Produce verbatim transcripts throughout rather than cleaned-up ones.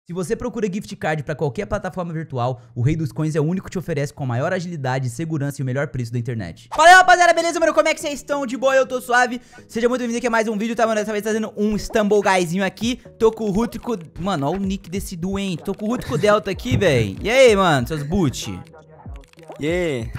Se você procura gift card para qualquer plataforma virtual, o Rei dos Coins é o único que te oferece com a maior agilidade, segurança e o melhor preço da internet. Fala aí, rapaziada, beleza, mano? Como é que vocês estão? De boa, eu tô suave. Seja muito bem-vindo aqui a mais um vídeo, tá, mano? Dessa vez trazendo um Stumble Guyzinho aqui. Tô com o Rútico... Mano, olha o nick desse doente. Tô com o Rútico Delta aqui, velho. E aí, mano, seus boot? E aí?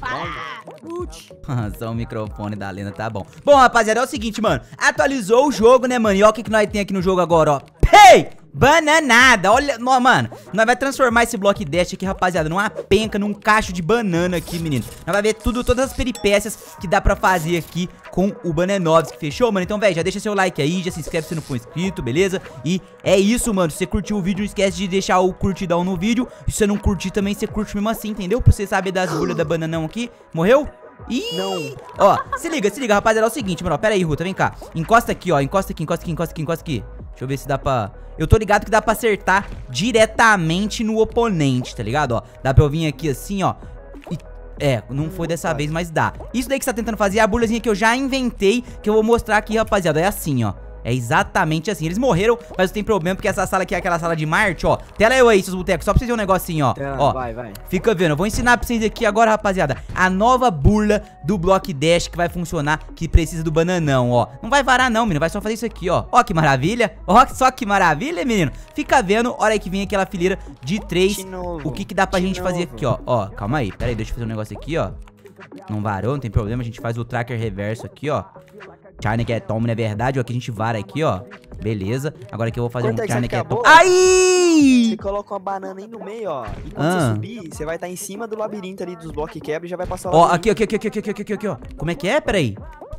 Só o microfone da Lena, tá bom. Bom, rapaziada, é o seguinte, mano. Atualizou o jogo, né, mano? E ó o que, que nós tem aqui no jogo agora, ó. Hey! Bananada, olha, não, mano, nós vai transformar esse Block Dash aqui, rapaziada, numa penca, num cacho de banana aqui, menino. Nós vai ver tudo, todas as peripécias que dá pra fazer aqui com o Bananovski, fechou, mano? Então, velho, já deixa seu like aí, já se inscreve se não for inscrito, beleza? E é isso, mano, se você curtiu o vídeo, não esquece de deixar o curtidão no vídeo. E se você não curtir também, você curte mesmo assim, entendeu? Pra você saber das bolhas da bananão aqui. Morreu? Ih, não. Ó, se liga, se liga, rapaziada, é o seguinte, mano, ó, pera aí, Ruta, vem cá. Encosta aqui, ó, encosta aqui, encosta aqui, encosta aqui, encosta aqui. Deixa eu ver se dá pra... Eu tô ligado que dá pra acertar diretamente no oponente, tá ligado, ó. Dá pra eu vir aqui assim, ó. E... É, não foi dessa vez, mas dá. Isso daí que você tá tentando fazer é a bulhazinha que eu já inventei, que eu vou mostrar aqui, rapaziada. É assim, ó. É exatamente assim. Eles morreram, mas não tem problema, porque essa sala aqui é aquela sala de Marte, ó. Tela eu aí, seus botecos, só pra vocês verem um negocinho, ó. Tela, ó, vai, vai. Fica vendo, eu vou ensinar pra vocês aqui agora, rapaziada, a nova burla do Block Dash que vai funcionar, que precisa do bananão, ó. Não vai varar não, menino, vai só fazer isso aqui, ó. Ó que maravilha, ó, só que maravilha, menino. Fica vendo, olha aí que vem aquela fileira de três. De novo, o que que dá pra gente novo. fazer aqui, ó. Ó, calma aí, pera aí, deixa eu fazer um negócio aqui, ó. Não varou, não tem problema, a gente faz o tracker reverso aqui, ó. China que é Tom, não é verdade, ó, aqui a gente vara aqui, ó. Beleza, agora aqui eu vou fazer Quanto um é China que é Tom. Aí! Você coloca uma banana aí no meio, ó. E quando ah. você subir, você vai estar em cima do labirinto ali dos blocos que quebra e já vai passar o Ó, aqui, aqui, aqui, aqui, aqui, aqui, aqui, aqui, ó. Como é que é? Peraí.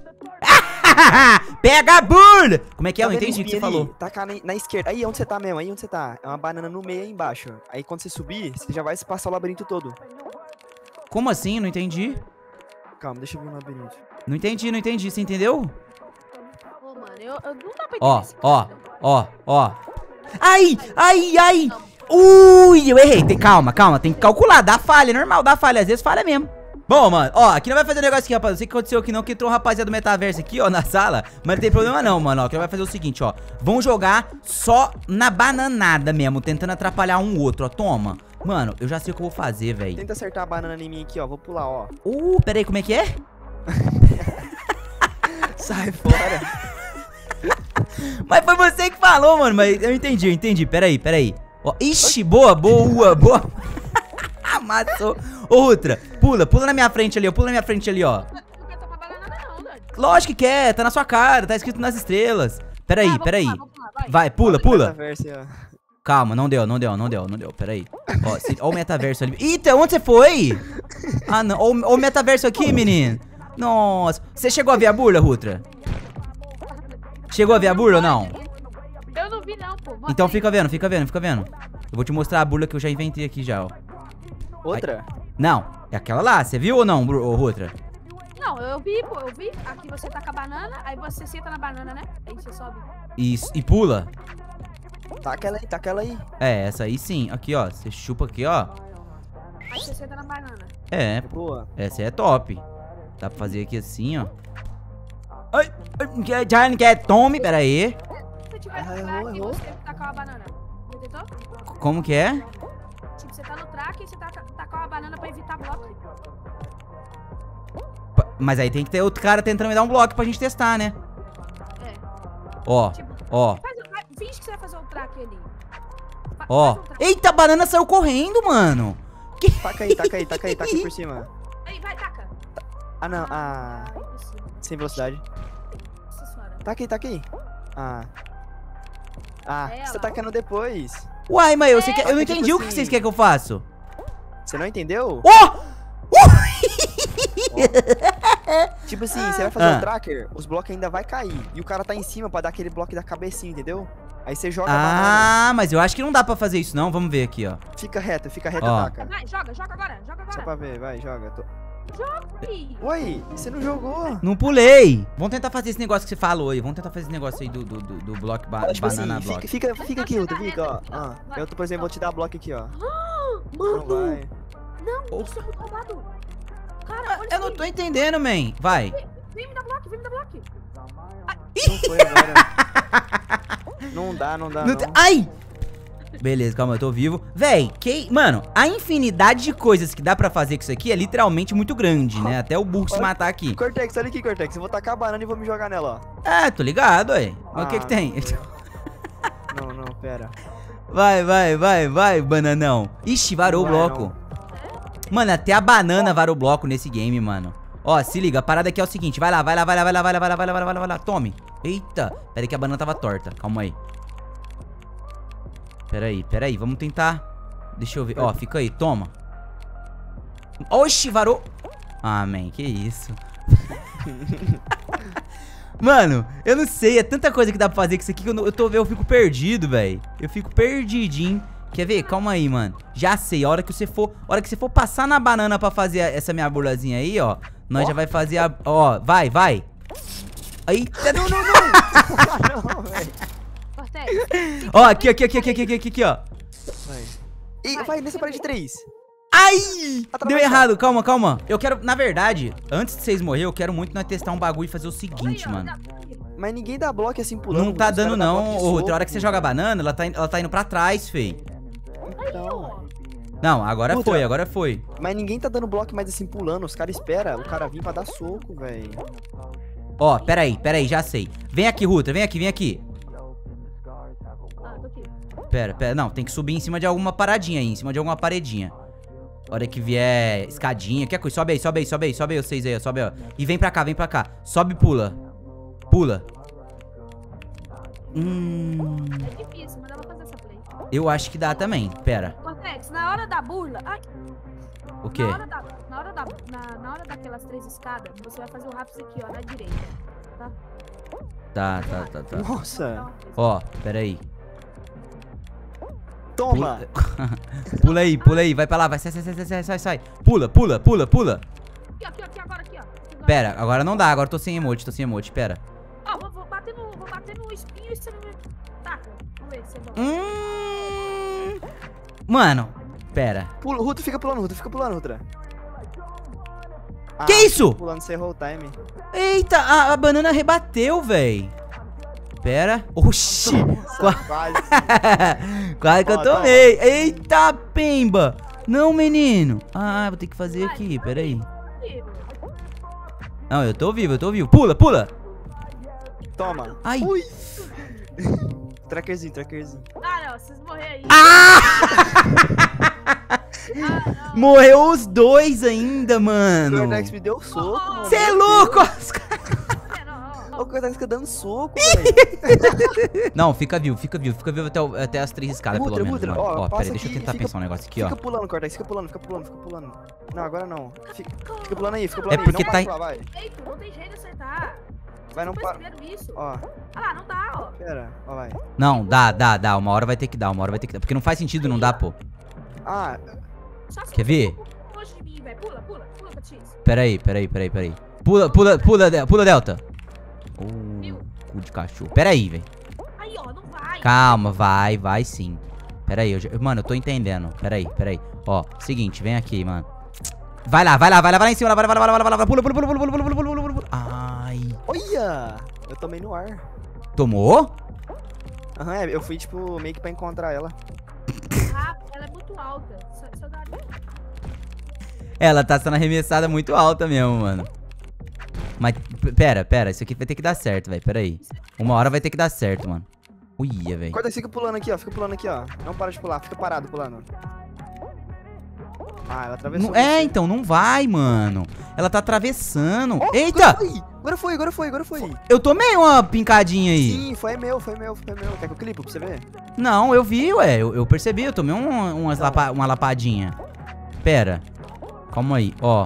Pega a burla! Como é que é? Tá Eu não entendi o que você ali? falou. Tacar na, na esquerda. Aí, onde você tá mesmo? Aí onde você tá? É uma banana no meio aí embaixo. Aí quando você subir, você já vai passar o labirinto todo. Como assim? Não entendi. Calma, deixa eu ver o labirinto. Não entendi, não entendi. Você entendeu? Pô, mano, eu, eu não dá pra entender. Ó, ó, ó, ó. Ai, ai, ai. Ui, eu errei. Tem, calma, calma. Tem que calcular. Dá falha, normal. Dá falha. Às vezes falha mesmo. Bom, mano, ó, aqui não vai fazer um negócio aqui, rapaz. Não sei o que aconteceu aqui não, que entrou um rapaziada do metaverso aqui, ó, na sala. Mas não tem problema não, mano, ó. Aqui vai fazer o seguinte, ó. Vão jogar só na bananada mesmo, tentando atrapalhar um outro, ó. Toma. Mano, eu já sei o que eu vou fazer, velho. Tenta acertar a banana em mim aqui, ó. Vou pular, ó. Uh, pera aí, como é que é? Sai fora. Mas foi você que falou, mano. Mas eu entendi, eu entendi. Pera aí, pera aí. Ó, ixi, boa, boa, boa. Matou. Ô, Rutra, pula, pula na minha frente ali, ó. Pula na minha frente ali, ó. Lógico que quer, tá na sua cara, tá escrito nas estrelas. Pera aí, pera aí. Vai, pula, pula. Calma, não deu, não deu, não deu, não deu. Pera aí. Ó, se, ó o metaverso ali. Eita, onde você foi? Ah, não. Ó, ó o metaverso aqui, menino. Nossa. Você chegou a ver a burla, Rutra? Chegou a ver a burla ou não? Eu não vi não, pô. Então fica vendo, fica vendo, fica vendo. Eu vou te mostrar a burla que eu já inventei aqui já, ó. Outra? Ai. Não, é aquela lá. Você viu ou não, Rutra? Não, eu vi, pô, eu vi. Aqui você tá com a banana, aí você senta na banana, né? Aí você sobe. Isso, e pula. Tá aquela aí, tá aquela aí. É, essa aí sim. Aqui, ó. Você chupa aqui, ó. Aí você senta na banana. É, boa. Essa é top. Dá pra fazer aqui assim, ó. Ai, já não quer tome, pera aí. Se você tiver no track, você tem que tacar uma banana. Entendeu? Como que é? Tipo, você tá no track e você tá tacar uma banana pra evitar bloco. Mas aí tem que ter outro cara tentando me dar um bloco pra gente testar, né? É. Ó, tipo, ó. Faz, finge que você vai fazer o track ali. Fa ó. Um track. Eita, a banana saiu correndo, mano. Que... Taca aí, taca aí, taca aí, taca aí por cima. Aí, vai, taca. Ah, não, ah. Sem velocidade. Taca aí, taca aí. Ah. Ah, é, você tá tacando depois. Uai, mas eu, é. você quer, eu não entendi tipo o que assim, vocês querem que eu faça. Você não entendeu? Ó! Oh! Tipo assim, você vai fazer ah. um tracker, os blocos ainda vai cair. E o cara tá em cima pra dar aquele bloco da cabecinha, entendeu? Aí você joga ah, a banana. Ah, mas eu acho que não dá pra fazer isso não. Vamos ver aqui, ó. Fica reto, fica reto, ó. taca. Vai, joga, joga agora, joga agora. Só pra ver, vai, joga. Tô... Joga, filho. Oi, você não jogou? Não pulei. Vamos tentar fazer esse negócio que você falou aí. Vamos tentar fazer esse negócio aí do, do, do, do bloco ba tipo banana assim, block. Fica, fica, fica aqui, Ruta, fica, ó. ó. Eu, por exemplo, vou te dar bloco aqui, ó. Não vai. Não, isso é muito roubado. Cara, olha Eu não tô entendendo, man. Vai. Vem me dar bloco, vem me dar bloco. Não foi agora. Não dá, não dá, não. Não te- Ai! Beleza, calma, eu tô vivo. Véi, que... Mano, a infinidade de coisas que dá pra fazer com isso aqui é literalmente muito grande, né? Até o burro se matar aqui. Cortex, olha aqui, Cortex. Eu vou tacar a banana e vou me jogar nela, ó. É, tô ligado, ué. Mas o que Ah, que tem? Não, não, pera. Vai, vai, vai, vai, bananão. Ixi, varou o Não vai, bloco. Mano, até a banana varou o bloco nesse game, mano. Ó, se liga, a parada aqui é o seguinte. Vai lá, vai lá, vai lá, vai lá, vai lá, vai lá, vai lá, vai lá, vai lá, vai lá. Tome. Eita. Pera aí que a banana tava torta. Calma aí. Pera aí, pera aí. Vamos tentar. Deixa eu ver. Ó, fica aí, toma. Oxi, varou. Ah, man, que isso. Mano, eu não sei. É tanta coisa que dá pra fazer com isso aqui que eu, não, eu tô vendo, eu fico perdido, velho. Eu fico perdidinho. Quer ver? Calma aí, mano. Já sei. A hora que você for, a hora que você for passar na banana pra fazer essa minha burlazinha aí, ó. Nós Ó. já vai fazer a... Ó, vai, vai. Eita, não, não, não. Não, velho. Cortex. Ó, aqui, aqui, aqui, aqui, aqui, aqui, aqui, ó. Vai. Ih, vai nessa parede de três. Ai! Deu Atravessa. errado, calma, calma. Eu quero, na verdade, antes de vocês morrerem, eu quero muito nós testar um bagulho e fazer o seguinte, Aí, ó, mano. dá- Mas ninguém dá bloco assim pulando. Não tá os dando caras dá não, bloco de ô, soco. a hora que você joga a banana, ela tá, in- ela tá indo pra trás, fei. Então. Não, agora Outra. foi, agora foi. Mas ninguém tá dando bloco mais assim pulando. Os caras esperam o cara vir pra dar soco, velho. Ó, pera aí, pera aí, já sei. Vem aqui, Ruta, vem aqui, vem aqui. Ah, tô aqui. Pera, pera, não, tem que subir em cima de alguma paradinha aí, em cima de alguma paredinha. Hora que vier escadinha, qualquer coisa, sobe aí, sobe aí, sobe aí, sobe aí, vocês aí, ó, sobe aí, ó. E vem pra cá, vem pra cá. Sobe e pula. Pula. Hum... É difícil, mas dá pra fazer essa play. Eu acho que dá também, pera. Cortex, na hora da burla... Ai, O quê? na hora da... Na hora, da na, na hora daquelas três escadas, você vai fazer o rápido aqui, ó, na direita. Tá? Tá, tá, tá, tá. Nossa. Ó, pera aí. Toma. Pula aí, pula aí, vai pra lá, vai, sai, sai, sai, sai, sai, sai. Pula, pula, pula, pula. Aqui, aqui, aqui, agora, aqui, ó. Aqui, agora. Pera, agora não dá, agora eu tô sem emote, tô sem emote, pera. Ó, vou, vou bater no, vou bater no espinho e você não me... Taca. Vamos ver se você volta. Hum... Mano, pera. Pula, Ruto fica pulando, Ruto fica pulando, Rutra. Ah, Que isso? Pulando sem roll time. Eita, a, a banana rebateu, véi. Pera. Oxi. Qua- Quase. Quase que eu Ó, tomei. Eita, pemba. Não, menino. Ah, vou ter que fazer aqui, pera aí. Não, eu tô vivo, eu tô vivo. Pula, pula. Toma. Ai. Ui. Trackerzinho, trackerzinho. Ah, não, vocês morreram aí. Ah! Ah, não. Morreu os dois ainda, O mano. Cortex me deu soco, mano. Você é Meu louco? Deus. É, não, ó, ó. O Cortex fica dando soco, velho. Não, fica vivo, fica vivo, fica vivo até, o- até as três escadas, Mutra, pelo menos, mutra, mano. ó, Ó, pera passa aí, deixa eu aqui, tentar fica- pensar um negócio aqui, ó. Fica pulando, Cortex, fica pulando, fica pulando, fica pulando. Não, agora não. Fica, fica pulando aí, fica pulando É porque aí. Não tá vai em- pular, vai. Eita, não tem jeito de acertar. Vai, não Não para. perceberam isso? Ó, Ah lá, não dá, ó. pera, ó, vai. Não, dá, dá, dá. Uma hora vai ter que dar, uma hora vai ter que dar. Porque não faz sentido não dar, pô. Ah, Só se Quer você ver? for um pouco longe de mim, velho. Pula, pula, pula, Catis. Pera aí, pera aí, pera aí, pera aí. Pula, pula, pula, Del- pula, Delta. Viu? Oh, cu de cachorro. Pera aí, velho. Aí, ó, não vai. Calma, vai, vai sim. Pera aí, eu já- mano, eu tô entendendo. Pera aí, pera aí. Ó, seguinte, vem aqui, mano. Vai lá, vai lá, vai lá, vai lá em cima, vai lá, vai lá, vai lá, vai lá, vai lá. Pula, pula, pula, pula, pula, pula, pula, pula, pula. Ai. olha! Eu tomei no ar. Tomou? Aham, é, eu fui, tipo, meio que pra encontrar ela. Ah, ela é muito alta. Só, só dá... Ela tá sendo arremessada muito alta mesmo, mano. Mas, p- pera, pera, isso aqui vai ter que dar certo, velho, pera aí. Uma hora vai ter que dar certo, mano. Uia, velho. Cortex, fica pulando aqui, ó, fica pulando aqui, ó. Não para de pular, fica parado pulando. Ah, ela atravessou. Não- é, você. então, não vai, mano. Ela tá atravessando. Ó, Eita! Agora foi, agora foi, agora foi, agora foi. Eu tomei uma pincadinha aí. Sim, foi meu, foi meu, foi meu. Quer que eu clipe pra você ver? Não, eu vi, ué. Eu, eu percebi, eu tomei um, umas Não. lapa- uma lapadinha. Pera. Calma aí, ó.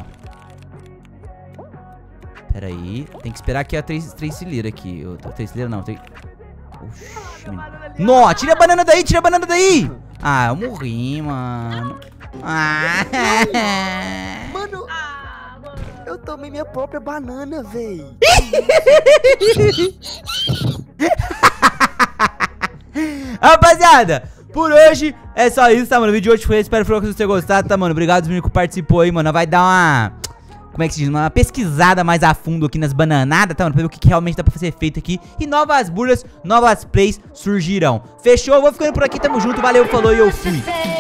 Pera aí. Tem que esperar aqui a três, três cilindros aqui. Eu- Três cilindros não, tem... Oxi, menino. Nó, tira a banana daí, tira a banana daí. Ah, eu morri, mano. Ah. Mano, Ah, mano. eu tomei minha própria banana, véi. Rapaziada, por hoje é só isso, tá, mano? O vídeo de hoje foi esse. Espero que você tenha gostado, tá, mano? Obrigado, menino, que participou aí, mano. Vai dar uma... como é que se diz, uma pesquisada mais a fundo aqui nas bananadas, tá, mano? Pra ver o que, que realmente dá pra fazer feito aqui. E novas burlas, novas plays surgirão. Fechou? Vou ficando por aqui, tamo junto, valeu, falou e eu fui.